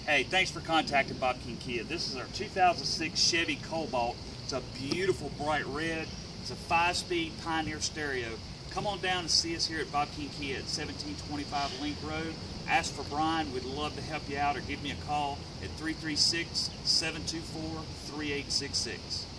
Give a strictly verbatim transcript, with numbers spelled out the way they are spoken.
Hey, thanks for contacting Bob King Kia. This is our two thousand six Chevy Cobalt. It's a beautiful bright red. It's a five-speed Pioneer stereo. Come on down and see us here at Bob King Kia at seventeen twenty-five Link Road. Ask for Brian. We'd love to help you out, or give me a call at three three six, seven two four, three eight six six.